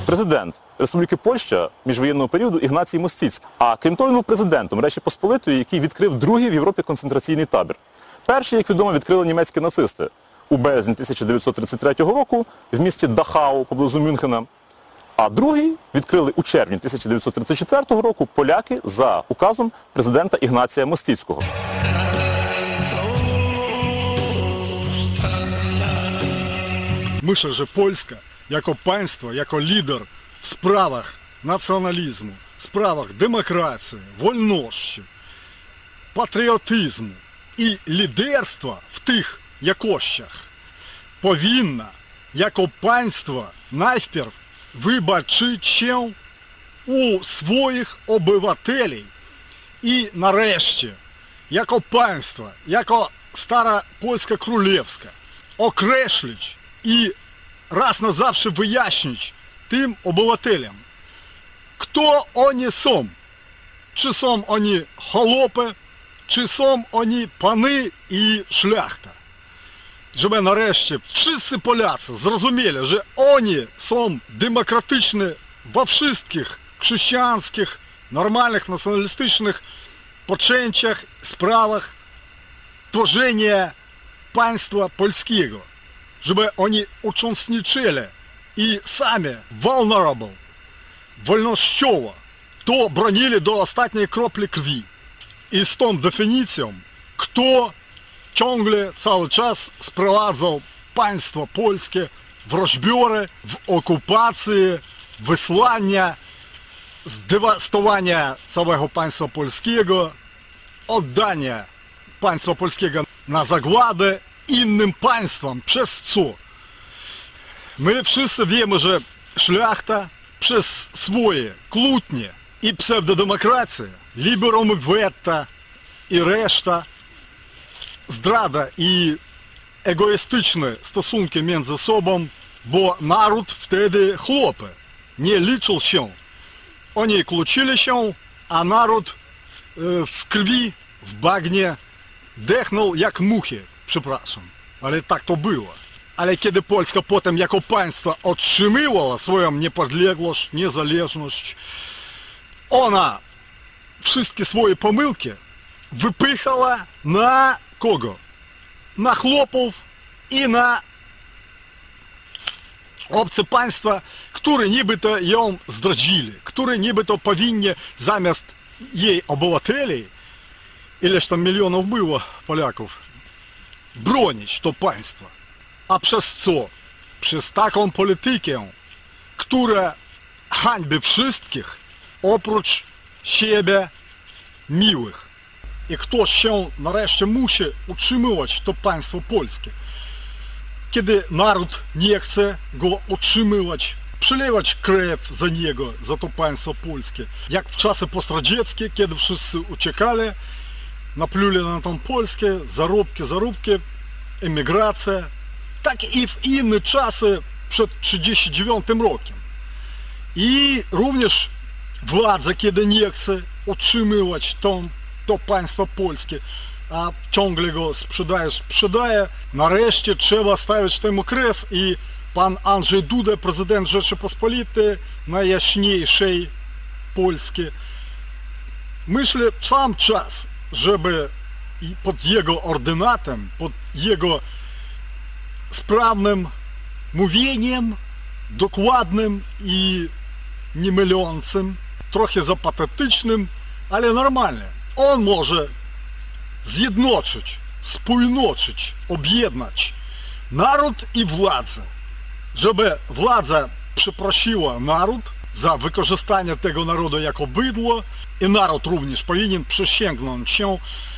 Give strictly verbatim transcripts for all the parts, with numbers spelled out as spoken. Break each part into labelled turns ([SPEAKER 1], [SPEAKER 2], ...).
[SPEAKER 1] президент Республіки Польща міжвоєнного періоду Ігнацій Мостицький. А крім того, він був президентом Речі Посполитої, який відкрив другий в Європі концентраційний табір. Перший, як відомо, відкрили німецькі нацисти у березні тисяча дев'ятсот тридцять третього року в місті Дахау поблизу Мюнхена. А другий відкрили у червні тисяча дев'ятсот тридцять четвертого року поляки за указом президента Ігнація Мостицького.
[SPEAKER 2] Ми же Польська, jako państwo, jako lider w sprawach nacjonalizmu, w sprawach demokracji, wolności, patriotyzmu i liderstwa w tych jakościach powinna jako państwo najpierw wybaczyć się u swoich obywateli i nareszcie jako państwo, jako stara Polska Królewska określić i raz na zawsze wyjaśnić tym obywatelom, kto oni są. Czy są oni холопи, czy są oni pany i szlachta. Żeby nareszcie wszyscy Polacy zrozumieli, że oni są demokratyczni we wszystkich chrześcijańskich, normalnych, nacjonalistycznych poczęciach, sprawach tworzenia państwa polskiego. Żeby oni uczestniczyli i sami vulnerable, wolnościowo, to bronili do ostatniej kropli krwi. I z tą definicją, kto ciągle, cały czas sprowadzał państwo polskie w rozbiory, w okupację, wysłania, zdewastowania całego państwa polskiego, oddania państwa polskiego na zagładę innym państwom, przez co my wszyscy wiemy, że szlachta przez swoje kłótnie i pseudodemokrację, liberum veta i reszta, zdrada i egoistyczne stosunki między sobą, bo naród wtedy chłopy nie liczył się. Oni kłócili się, a naród w krwi, w bagnie dechnął jak muchy. Przepraszam, ale tak to było. Ale kiedy Polska potem jako państwo otrzymywała swoją niepodległość, niezależność, ona wszystkie swoje pomyłki wypychała na kogo? Na chłopów i na obce państwa, które niby to ją zdradzili, które niby to powinni zamiast jej obywateli, ileż tam milionów było Polaków, bronić to państwo. A przez co? Przez taką politykę, która hańbi wszystkich oprócz siebie miłych. I ktoś się nareszcie musi utrzymywać to państwo polskie. Kiedy naród nie chce go utrzymywać, przelewać krew za niego, za to państwo polskie. Jak w czasy postradzieckie, kiedy wszyscy uciekali, napluli na tą Polskę, zarobki, zarobki, emigracja, tak i w inne czasy przed trzydziestym dziewiątym rokiem. I również władza, kiedy nie chce utrzymywać to, to państwo polskie, a ciągle go sprzedaje, sprzedaje, nareszcie trzeba stawiać temu kres i pan Andrzej Duda, prezydent Rzeczypospolitej, najjaśniejszej Polski, myśli sam czas, żeby pod jego ordynatem, pod jego sprawnym mówieniem, dokładnym i niemylącym, trochę zapatetycznym, ale normalnym, on może zjednoczyć, spójnoczyć, objednać naród i władzę, żeby władza przeprosiła naród za wykorzystanie tego narodu jako bydło i naród również powinien przysięgnąć się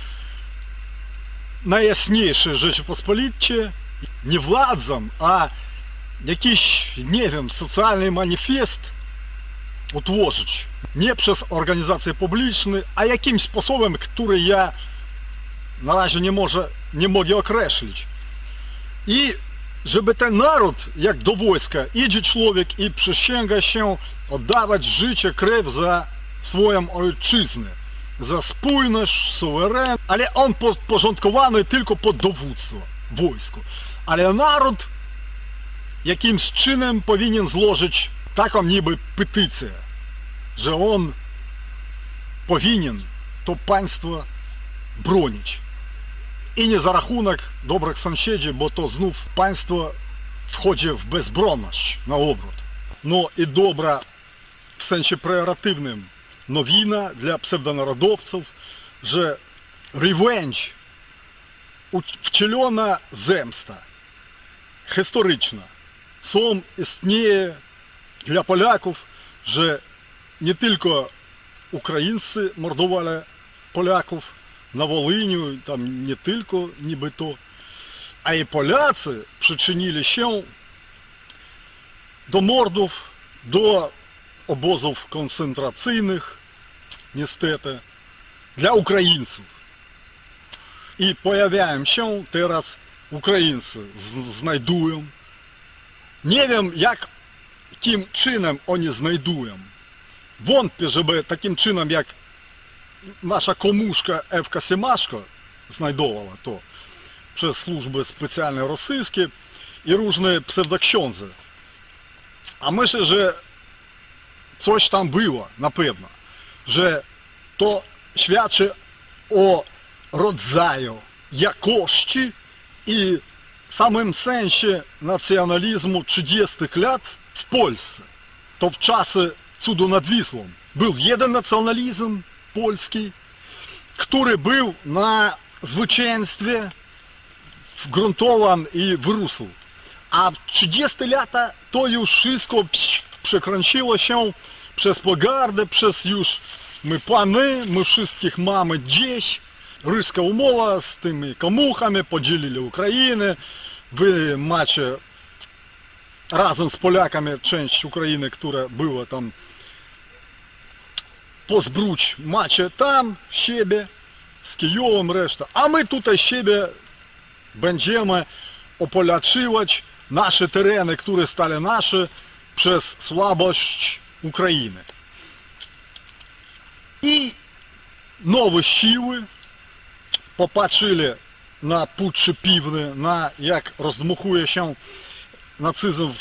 [SPEAKER 2] najjaśniejszej Rzeczypospolitej, nie władzą, a jakiś, nie wiem, socjalny manifest utworzyć. Nie przez organizacje publiczne, a jakimś sposobem, który ja na razie nie, może, nie mogę określić. I żeby ten naród, jak do wojska, idzie człowiek i przysięga się oddawać życie, krew za swoją ojczyznę, za spójność, suweren, ale on podporządkowany tylko pod dowództwo, wojsku. Ale naród jakimś czynem powinien złożyć taką niby petycję, że on powinien to państwo bronić. I nie za rachunek dobrych sąsiedzi, bo to znów państwo wchodzi w bezbronność na obrót. No i dobra w sensie pejoratywnym nowina dla pseudonarodowców, że revenge, wcielona zemsta historyczna, są istnieje dla Polaków, że nie tylko Ukraińcy mordowali Polaków na Wołyniu, tam nie tylko niby to, a i Polacy przyczynili się do mordów, do obozów koncentracyjnych, niestety, dla Ukraińców. I pojawiają się teraz Ukraińcy, znajdują. Nie wiem, jakim czynem oni znajdują. Wątpię, żeby takim czynem, jak nasza komuszka Ewka Семашко znajdowała to przez służby specjalne rosyjskie i różne pseudoksiądze. A myślę, że coś tam było, na pewno, że to świadczy o rodzaju jakości i samym sensie nacjonalizmu trzydziestych lat w Polsce. To w czasy cudu nad Wisłą był jeden nacjonalizm polski, który był na zwycięstwie wgruntowany i wyrósł. A w trzydzieste lata to już wszystko przekręciło się przez pogardę, przez już my pany, my wszystkich mamy gdzieś. Ryska umowa z tymi komuchami, podzielili Ukrainę, wy macie razem z Polakami część Ukrainy, która była tam pozbruć, macie tam siebie, z Kijowem reszta, a my tutaj siebie będziemy opolaczywać nasze tereny, które stali nasze przez słabość Ukrainy. I nowe siły popatrzyli na pucze piwne, na jak rozdmuchuje się nacyzm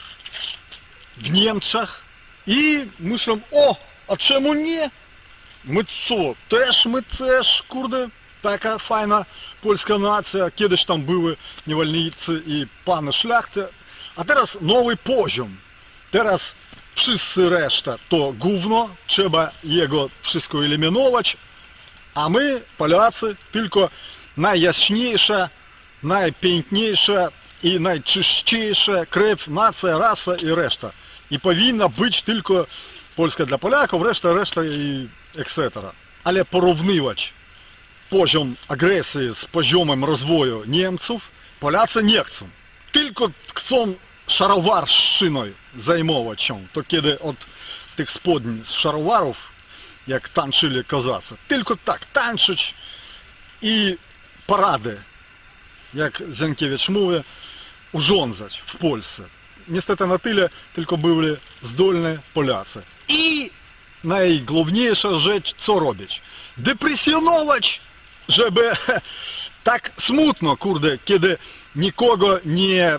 [SPEAKER 2] w Niemczech i myślą, o, a czemu nie? My co, też, my też, kurde, taka fajna polska nacja, kiedyś tam były niewolnicy i pany szlachty, a teraz nowy poziom. Teraz wszyscy reszta to gówno, trzeba jego wszystko eliminować, a my, Polacy, tylko najjaśniejsza, najpiękniejsza i najczyściejsza krew, nacja, rasa i reszta. I powinna być tylko Polska dla Polaków, reszta, reszta i et cetera. Ale porównywać poziom agresji z poziomem rozwoju Niemców Polacy nie chcą. Tylko chcą szarowarszczyną zajmować się. To kiedy od tych spodni z szarowarów, jak tańczyli kozacy, tylko tak tańczyć i parady, jak Zenkiewicz mówi, urządzać w Polsce. Niestety na tyle tylko byli zdolni Polacy. I najgłówniejsza rzecz, co robić? Depresjonować, żeby tak smutno, kurde, kiedy nikogo nie,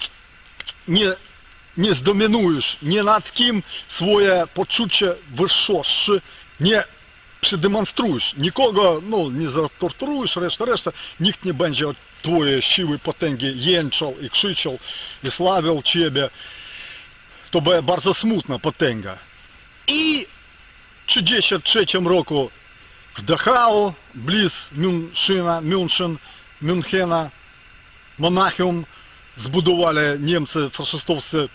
[SPEAKER 2] nie, nie zdominujesz, nie nad kim swoje poczucie wyższości nie przedemonstrujesz, nikogo no, nie zatorturujesz, reszta, reszta, nikt nie będzie od twojej siły, potęgi jęczał i krzyczał i sławił ciebie. To była bardzo smutna potęga. I w trzydziestym trzecim roku w Dachau, bliz Münchena, München, Münchena, Monachium, zbudowali Niemcy faszystowscy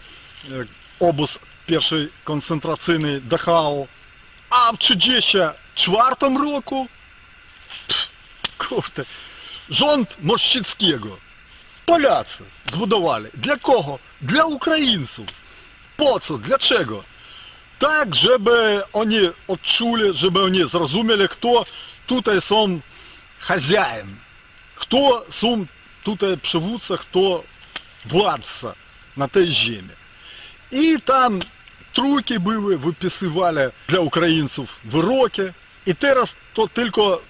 [SPEAKER 2] obóz pierwszy koncentracyjny Dachau. A w trzydziestym czwartym roku, pff, kurde, rząd Mościckiego Polacy zbudowali. Dla kogo? Dla Ukraińców. Po co? Dlaczego? Tak, żeby oni odczuli, żeby oni zrozumieli, kto tutaj są хозяин, kto są tutaj przywódca, kto władca na tej ziemi. I tam trójki były, wypisywali dla Ukraińców wyroki. I teraz to tylko,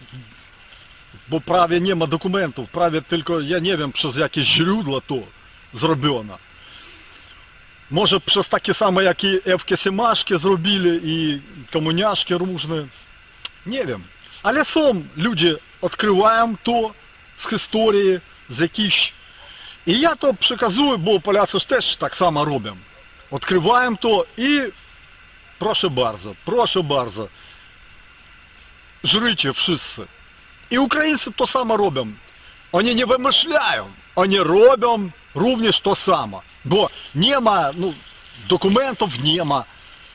[SPEAKER 2] bo prawie nie ma dokumentów, prawie tylko, ja nie wiem, przez jakie źródła to zrobiono. Może przez takie same, jak i Ewkę Семашки зробили, i комуняшки różne. Nie wiem. Ale są ludzie, odkrywają to z historii, z jakichś... I ja to przekazuję, bo Polacy też tak samo robią. Odkrywają to i proszę bardzo, proszę bardzo, żrycie wszyscy. I Ukraińcy to samo robią. Oni nie wymyślają, oni robią również to samo. Bo nie ma, no, dokumentów nie ma.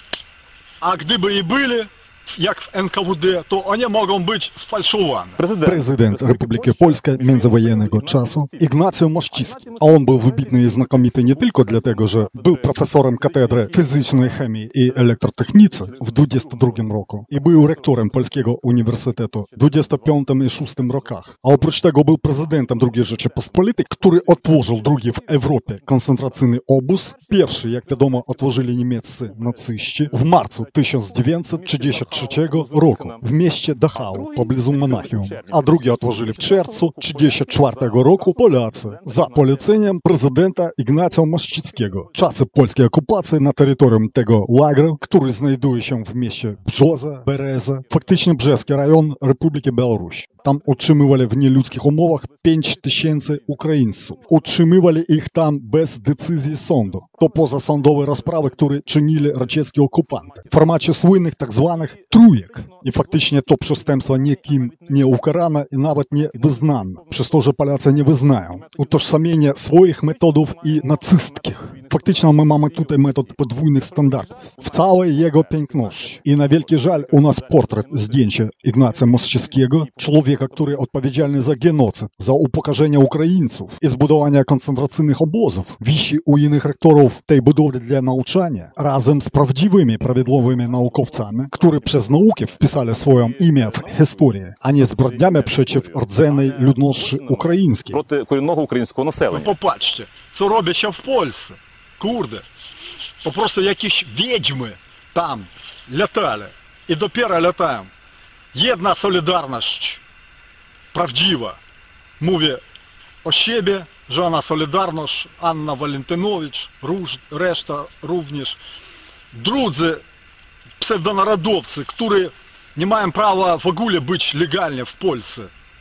[SPEAKER 2] A gdyby i byli, jak в эн ка вэ дэ, to oni mogą być sfałszowane.
[SPEAKER 3] Президент Республики Польskiej międzywojennego czasu Ignacy Mościcki. A on był wybitny i znakomity nie tylko dlatego, że był profesorem katedry fizycznej chemii i elektrotechnicy w dwudziestym drugim roku i był rektorem Polskiego Uniwersytetu w dwudziestym piątym i szóstym rokach. A oprócz tego był prezydentem drugiej Rzeczypospolitej, który otworzył drugi w Europie koncentracyjny obóz. Pierwszy, jak wiadomo, otworzyli niemieccy nacyści w marcu tysiąc dziewięćset trzydziestego trzeciego roku w mieście Dachau pobliżu Monachium, a drugi otworzyli w czerwcu tysiąc dziewięćset trzydziestego czwartego roku Polacy za poleceniem prezydenta Ignacja Mościckiego. Czasy polskiej okupacji na terytorium tego lagru, który znajduje się w mieście Brzoza, Bereza, faktycznie brzeski rejon Republiki Białorusi. Tam utrzymywali w nieludzkich umowach pięć tysięcy Ukraińców. Utrzymywali ich tam bez decyzji sądu. To pozasądowe rozprawy, które czynili radzieckie okupanty. W formacie słynnych tak zwanych trójek. I faktycznie to przestępstwo nikim nie ukarane i nawet nie wyznane. Przez to, że Polacy nie wyznają utożsamienia swoich metodów i nacystkich. Faktycznie my mamy tutaj metod podwójnych standardów. W całej jego piękności. I na wielki żal u nas portret, zdjęcie Ignacja Mościckiego, człowieka, który odpowiedzialny za genocyd, za upokarzenie Ukraińców i zbudowanie koncentracyjnych obozów, wisi u innych rektorów tej budowli dla nauczania, razem z prawdziwymi, prawidłowymi naukowcami, którzy przez naukę wpisali swoje imię w historię, a nie zbrodniami przeciw rdzennej ludności ukraińskiej.
[SPEAKER 1] Проти корінного українського населення.
[SPEAKER 2] No popatrzcie, co robi się w Polsce. Kurde. Po prostu jakieś wiedźmy tam latali i dopiero latają. Jedna solidarność prawdziwa. Mówię o siebie, że ona solidarność, Anna Walentynowicz, reszta również. Drudzy pseudonarodowcy, którzy nie mają prawa w ogóle być legalnie w Polsce.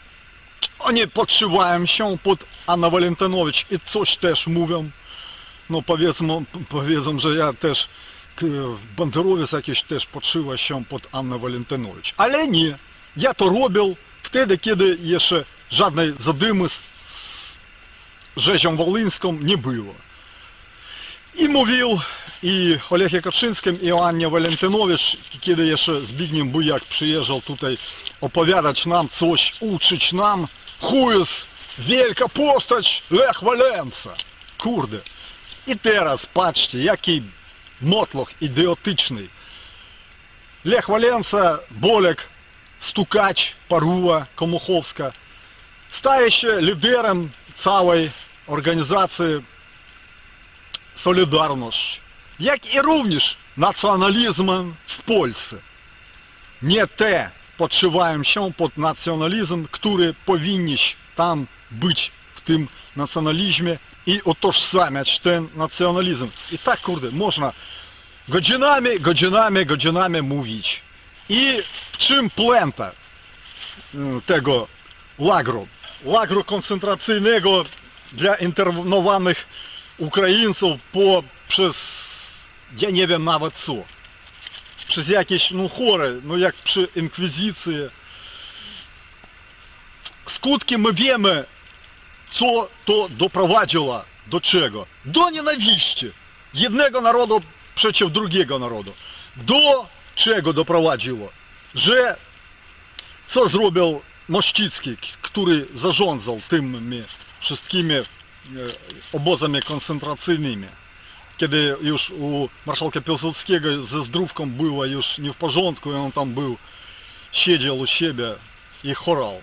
[SPEAKER 2] Oni podszywają się pod Annę Walentynowicz i coś też mówią. No powiedzmy, powiedzą, że ja też banderowiec jakiś też podszywa się pod Annę Walentynowicz. Ale nie. Ja to robił wtedy, kiedy jeszcze żadnej zadymy z rzezią wolyńską nie było. I mówił i Олег Kaczyńskim, i o Annie Walentynowicz, kiedy jeszcze Zbigniew Bujak przyjeżdżał tutaj opowiadać nam coś, uczyć nam, who is wielka postać Lech Walensa. Kurde. I teraz patrzcie, jaki motloch idiotyczny. Lech Walensa, Bolek, Stukacz, Paruwa, Komuchowska staje się liderem całej organizacji Solidarność, jak i również nacjonalizmem w Polsce. Nie te podszywają się pod nacjonalizm, który powinien tam być w tym nacjonalizmie i utożsamiać ten nacjonalizm. I tak, kurde, można godzinami, godzinami, godzinami mówić. I w czym puenta tego lagru? Lagru koncentracyjnego dla internowanych Ukraińców po, przez, ja nie wiem nawet co, przez jakieś, no chory, no jak przy inkwizycji. Skutki my wiemy, co to doprowadziło, do czego? Do nienawiści jednego narodu przeciw drugiego narodu. Do czego doprowadziło? Że co zrobił Mościcki, który zarządzał tymi wszystkimi obozami koncentracyjnymi, kiedy już u marszałka Piłsudskiego ze zdrówką było już nie w porządku, i on tam był, siedział u siebie i chorał.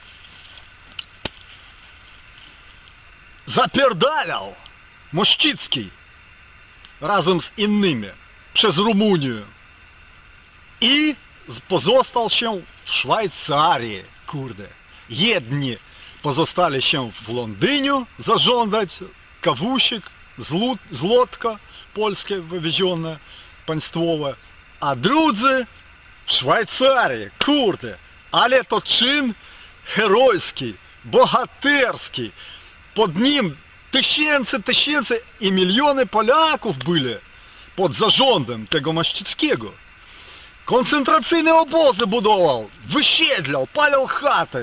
[SPEAKER 2] Zapierdalał Mościcki razem z innymi przez Rumunię i pozostał się w Szwajcarii, kurde. Jedni pozostali się w Londynie zarządzać, kawusik, zlot, zlotka, польskie wywiezione, państwowe, a drudzy w Szwajcarii, kurde, ale to czyn herojski, bohaterski, pod nim tysiące, tysiące i miliony Polaków byli pod zarządem tego Mościckiego. Koncentracyjne obozy budował, wysiedlał, palił chaty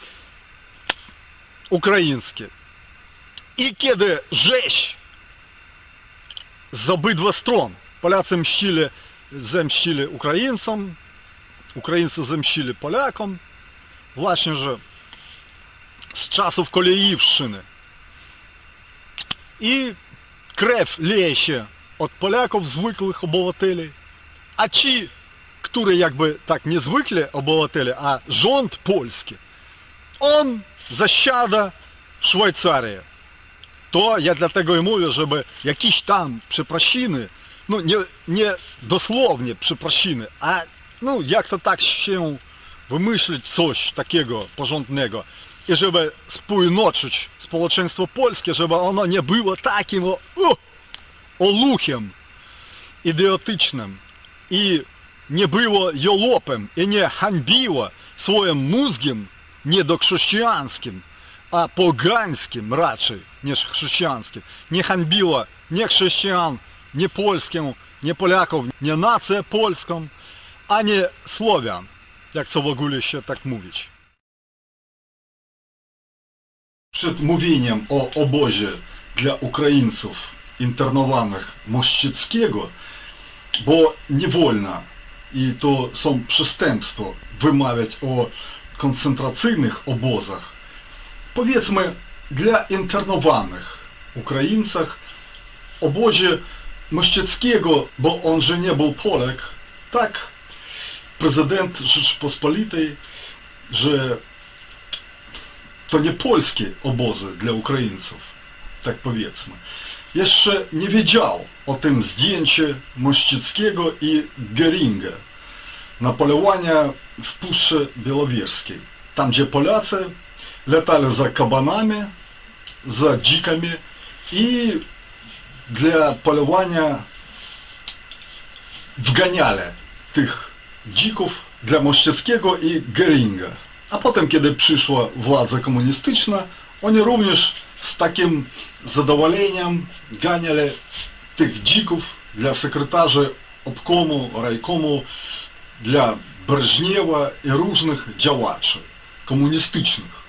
[SPEAKER 2] ukraińskie. I kiedy rzeź z obydwu stron, Polacy mścili, zemścili Ukraińcom, Ukraińcy zemścili Polakom, właśnie, że z czasów Kolejiwszczyny. I krew leje się od Polaków, zwykłych obywateli, a ci, którzy jakby tak niezwykle obywatele, a rząd polski, on zasiada w Szwajcarii. To ja dlatego i mówię, żeby jakieś tam przeprosiny, no nie, nie dosłownie przeprosiny, a no jak to tak się wymyślić coś takiego porządnego i żeby spójnoczyć społeczeństwo polskie, żeby ono nie było takim o, o, oluchem idiotycznym i nie było jolopem i nie hańbiło swoim mózgiem niedochrześcijańskim, a pogańskim raczej niż chrześcijańskim. Nie hańbiło nie chrześcijan, nie polskim, nie Polaków, nie nację polską, ani Słowian, jak co w ogóle się tak mówić. Przed mówieniem o obozie dla Ukraińców internowanych Mościckiego, bo nie wolno, i to są przestępstwa, wymawiać o koncentracyjnych obozach, powiedzmy dla internowanych Ukraińcach, obozie Mościckiego, bo on że nie był Polak, tak prezydent Rzeczypospolitej, że to nie polskie obozy dla Ukraińców, tak powiedzmy. Jeszcze nie wiedział o tym zdjęcie Mościckiego i Göringa na polowania w Puszczy Białowieskiej. Tam, gdzie Polacy latali za kabanami, za dzikami i dla polowania wganiali tych dzików dla Mościckiego i Göringa. A potem, kiedy przyszła władza komunistyczna, oni również z takim zadowoleniem ganiali tych dzików dla sekretarzy obkomu, rajkomu, dla Breżniewa i różnych działaczy komunistycznych.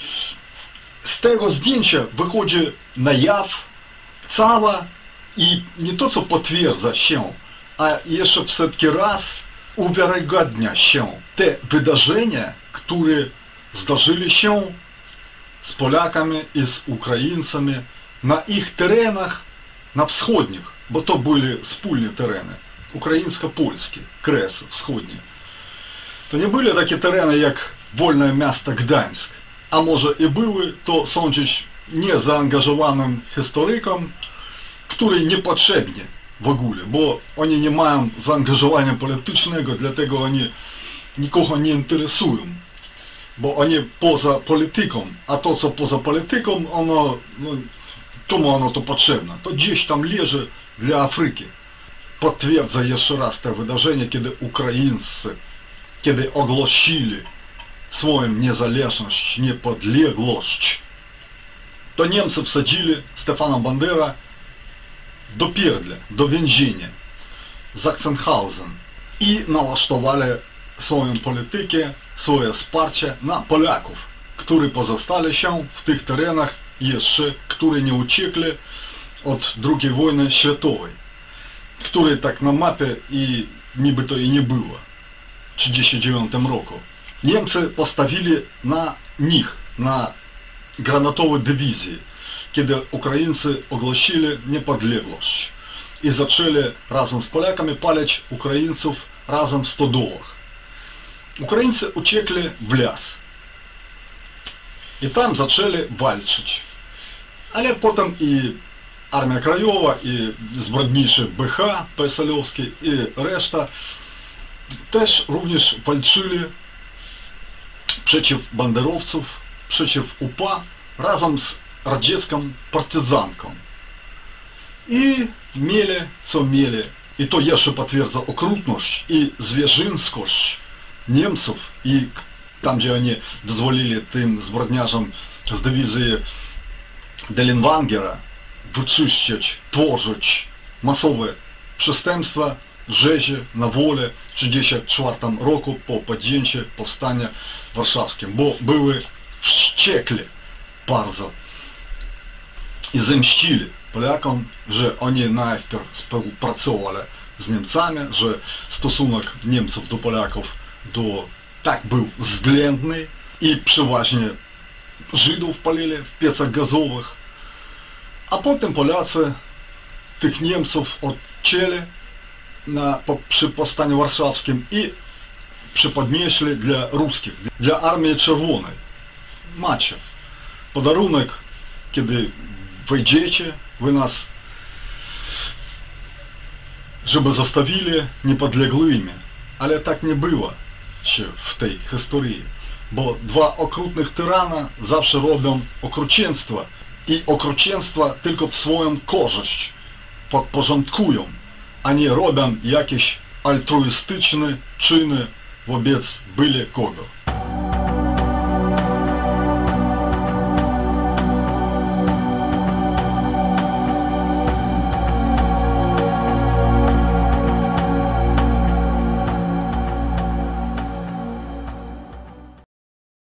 [SPEAKER 2] Z tego zdjęcia wychodzi na jaw cała i nie to, co potwierdza się, a jeszcze w setki raz uwiarygadnia się te wydarzenia, które zdarzyli się z Polakami i z Ukraińcami na ich terenach, na wschodnich, bo to były wspólne tereny, ukraińsko-polskie, Kresy wschodnie. To nie były takie tereny jak wolne miasto Gdańsk, a może i były, to sądzić niezaangażowanym historykom, które niepotrzebnie w ogóle, bo oni nie mają zaangażowania politycznego, dlatego oni nikogo nie interesują, bo oni poza polityką, a to, co poza polityką, ono, no, komu ono to potrzebne? To gdzieś tam leży dla Afryki. Potwierdza jeszcze raz te wydarzenie, kiedy Ukraińcy, kiedy ogłosili swoją niezależność, niepodległość, to Niemcy wsadzili Stefana Bandera do pierdla, do więzienia, Sachsenhausen i nałasztowali swoją politykę, swoje wsparcie na Polaków, którzy pozostali się w tych terenach jeszcze, którzy nie uciekli od drugiej wojny światowej, której tak na mapie i niby to i nie było w tysiąc dziewięćset trzydziestym dziewiątym roku. Niemcy postawili na nich, na granatowe dywizje, kiedy Ukraińcy ogłosili niepodległość i zaczęli razem z Polakami palić Ukraińców razem w stodołach. Ukraińcy uciekli w las i tam zaczęli walczyć. Ale potem i Armia Krajowa, i zbrodniczy B H P S L-owski i reszta też również walczyli przeciw banderowców, przeciw U P A razem z radziecką partyzanką. I mieli, co mieli. I to jeszcze potwierdza okrutność i zwierzynskość Niemców. I tam, gdzie oni dozwolili tym zbrodniarzom z dywizji Dellenwangera wyczyścić, tworzyć masowe przestępstwa, rzezi na wolę w tysiąc dziewięćset trzydziestym czwartym roku po podjęciu powstania warszawskim, bo były wściekli bardzo i zemścili Polakom, że oni najpierw współpracowali z Niemcami, że stosunek Niemców do Polaków do, tak był względny i przeważnie Żydów palili w piecach gazowych, a potem Polacy tych Niemców odcięli na, po, przy powstaniu warszawskim i przypodnieśli dla ruskich, dla Armii Czerwonej. Macie podarunek, kiedy wejdziecie, wy nas, żeby zostawili niepodległymi, ale tak nie było się w tej historii, bo dwa okrutnych tyrana zawsze robią okrucieństwa i okrucieństwa tylko w swoją korzyść podporządkują, a nie robią jakieś altruistyczne czyny wobec byle kogo.